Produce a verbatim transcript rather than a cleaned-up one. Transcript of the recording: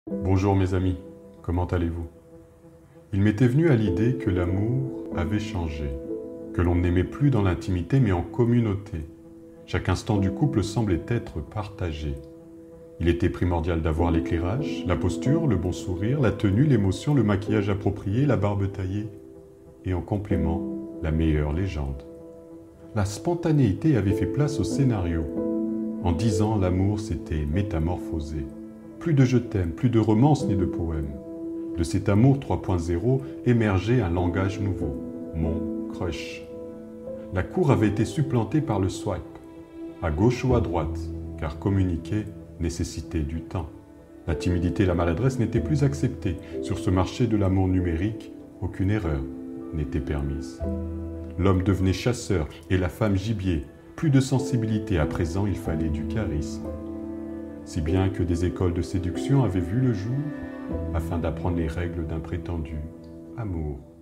Bonjour mes amis, comment allez-vous? Il m'était venu à l'idée que l'amour avait changé, que l'on n'aimait plus dans l'intimité mais en communauté. Chaque instant du couple semblait être partagé. Il était primordial d'avoir l'éclairage, la posture, le bon sourire, la tenue, l'émotion, le maquillage approprié, la barbe taillée. Et en complément, la meilleure légende. La spontanéité avait fait place au scénario. En dix ans, l'amour s'était métamorphosé. Plus de je t'aime, plus de romances ni de poèmes. De cet amour trois point zéro émergeait un langage nouveau, mon crush. La cour avait été supplantée par le swipe, à gauche ou à droite, car communiquer nécessitait du temps. La timidité et la maladresse n'étaient plus acceptées. Sur ce marché de l'amour numérique, aucune erreur n'était permise. L'homme devenait chasseur et la femme gibier. Plus de sensibilité, à présent il fallait du charisme. Si bien que des écoles de séduction avaient vu le jour afin d'apprendre les règles d'un prétendu amour.